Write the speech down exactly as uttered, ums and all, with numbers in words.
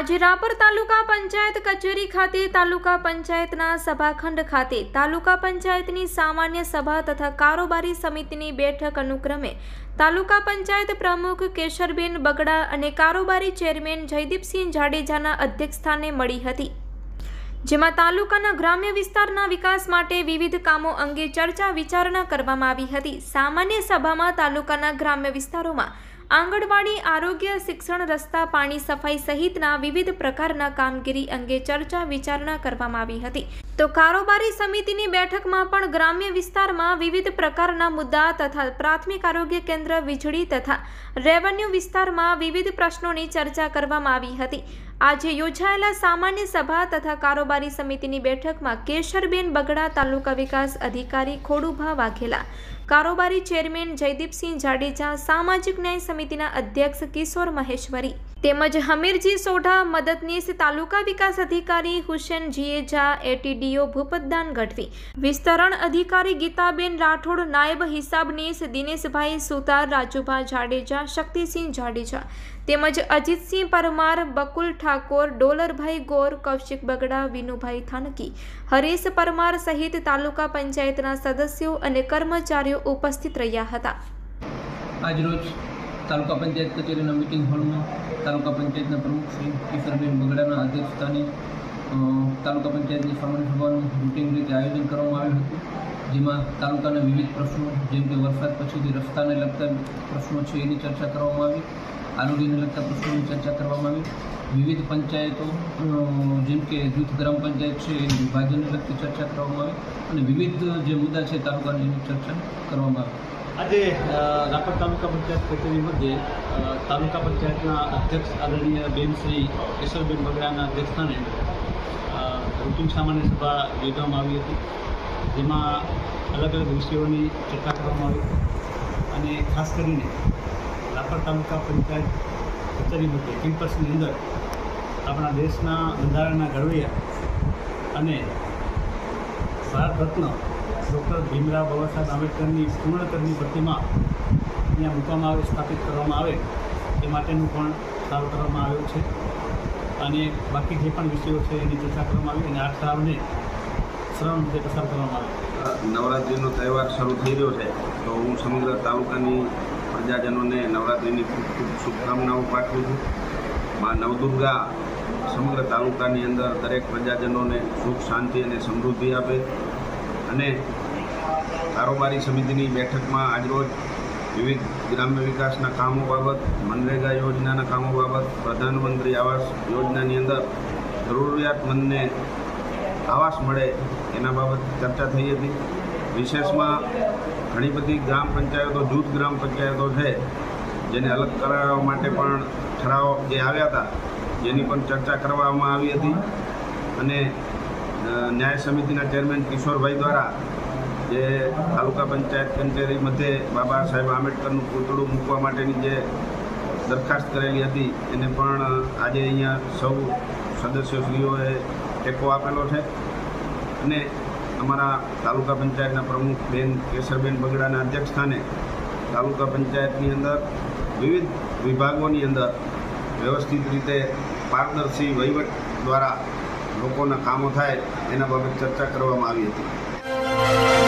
આજે રાપર તાલુકા પંચાયત કચેરી ખાતે તાલુકા પંચાયતના સભાખંડ ખાતે તાલુકા પંચાયતની સામાન્ય સભા તથા કારોબારી સમિતિની બેઠક અનુક્રમે તાલુકા પંચાયત પ્રમુખ કેશરબેન બગડા અને કારોબારી ચેરમેન જયદીપસિંહ જાડેજાના અધ્યક્ષસ્થાને મળી હતી, જેમાં તાલુકાના ગ્રામ્ય વિસ્તારના વિકાસ માટે વિવિધ કામો અંગે ચર્ચા વિચારણા કરવામાં આવી હતી। સામાન્ય સભામાં તાલુકાના ગ્રામ્ય વિસ્તારોમાં આંગણવાડી, આરોગ્ય, શિક્ષણ, રસ્તા, પાણી, સફાઈ સહિતના વિવિધ પ્રકારના કામગીરી અંગે ચર્ચા વિચારણા કરવામાં આવી હતી। તો કારોબારી સમિતિની બેઠકમાં પણ ગ્રામ્ય વિસ્તારમાં વિવિધ પ્રકારના મુદ્દા તથા પ્રાથમિક આરોગ્ય કેન્દ્ર, વીજળી તથા રેવન્યુ વિસ્તારમાં વિવિધ પ્રશ્નોની ચર્ચા કરવામાં આવી હતી। આજે યોજાયેલા સામાન્ય સભા તથા કારોબારી સમિતિની બેઠકમાં કેશરબેન બગડા, તાલુકા વિકાસ અધિકારી ખોડુભા વાઘેલા, કારોબારી ચેરમેન જયદીપસિંહ જાડેજા, સામાજિક ન્યાય સમિતિના અધ્યક્ષ કિશોર મહેશ્વરી તેમજ હમીરજી સોઢા, મદદનીશ તાલુકા વિકાસ અધિકારી હુસેન જીએજા, એટીડીઓ ભૂપતદાન ગઢવી, વિસ્તરણ અધિકારી ગીતાબેન રાઠોડ, નાયબ હિસાબનીશ દિનેશભાઈ સુતાર, રાજુભા જાડેજા, શક્તિસિંહ જાડેજા તેમજ અજીતસિંહ પરમાર, બકુલ ઠાકોર, ડોલરભાઈ ગોર, કૌશિક બગડા, વિનુભાઈ થાનકી, હરીશ પરમાર સહિત તાલુકા પંચાયતના સદસ્યો અને કર્મચારીઓ ઉપસ્થિત રહ્યા હતા। આજરોજ તાલુકા પંચાયત કચેરીના મીટિંગ હોલમાં તાલુકા પંચાયતના પ્રમુખ શ્રી કિશોરબેન બગડાના અધ્યક્ષસ્થાને તાલુકા પંચાયતની સામાન્ય સભાનું રૂટીન રીતે આયોજન કરવામાં આવ્યું હતું, જેમાં તાલુકાના વિવિધ પ્રશ્નો જેમ કે વરસાદ પછીથી રસ્તાને લગતા પ્રશ્નો છે એની ચર્ચા કરવામાં આવી, આરોગ્યને લગતા પ્રશ્નોની ચર્ચા કરવામાં આવી, વિવિધ પંચાયતો જેમ કે જૂથ ગ્રામ પંચાયત છે એની વિભાજનને લગતી ચર્ચા કરવામાં આવી અને વિવિધ જે મુદ્દા છે તાલુકાની એની ચર્ચા કરવામાં આવી। આજે રાપર તાલુકા પંચાયત કચેરી મધ્યે તાલુકા પંચાયતના અધ્યક્ષ આદરણીય બેન શ્રી કેશરબેન બગડાના અધ્યક્ષસ્થાને રૂટીન સામાન્ય સભા યોજવામાં આવી હતી, જેમાં અલગ અલગ વિષયોની ચર્ચા કરવામાં આવી અને ખાસ કરીને રાપર તાલુકા પંચાયત કચેરી મધ્યે કેમ્પસની અંદર આપણા દેશના બંધારણના ઘડવૈયા અને ભારત રત્ન ડૉક્ટર ભીમરાવ બાબા સાહેબ આંબેડકરની પૂર્ણતરની પ્રતિમા અહીંયા મૂકવામાં આવે, સ્થાપિત કરવામાં આવે એ માટેનું પણ ઠરાવ કરવામાં આવ્યો છે અને બાકી જે પણ વિષયો છે એની ચર્ચા કરવામાં આવી અને આ ઠરાવને સરળ રીતે પસાર કરવામાં આવે। નવરાત્રિનો તહેવાર શરૂ થઈ રહ્યો છે તો હું સમગ્ર તાલુકાની પ્રજાજનોને નવરાત્રિની ખૂબ ખૂબ શુભકામનાઓ પાઠવું છું। માં નવદુર્ગા સમગ્ર તાલુકાની અંદર દરેક પ્રજાજનોને સુખ, શાંતિ અને સમૃદ્ધિ આપે અને કારોબારી સમિતિની બેઠકમાં આજરોજ વિવિધ ગ્રામ્ય વિકાસના કામો બાબત, મનરેગા યોજનાના કામો બાબત, પ્રધાનમંત્રી આવાસ યોજનાની અંદર જરૂરિયાતમંદને આવાસ મળે એના બાબત ચર્ચા થઈ હતી। વિશેષમાં ઘણી બધી ગ્રામ પંચાયતો, જૂથ ગ્રામ પંચાયતો છે જેને અલગ કરાવવા માટે પણ ઠરાવ જે આવ્યા હતા જેની પણ ચર્ચા કરવામાં આવી હતી અને ન્યાય સમિતિના ચેરમેન કિશોરભાઈ દ્વારા જે તાલુકા પંચાયત કચેરી મધ્યે બાબા સાહેબ આંબેડકરનું પૂતળું મૂકવા માટેની જે દરખાસ્ત કરેલી હતી એને પણ આજે અહીંયા સૌ સદસ્યશ્રીઓએ ટેકો આપેલો છે અને અમારા તાલુકા પંચાયતના પ્રમુખ બેન કેશરબેન બગડાના અધ્યક્ષસ્થાને તાલુકા પંચાયતની અંદર વિવિધ વિભાગોની અંદર વ્યવસ્થિત રીતે પારદર્શી વહીવટ દ્વારા લોકોના કામો થાય એના બાબત ચર્ચા કરવામાં આવી હતી।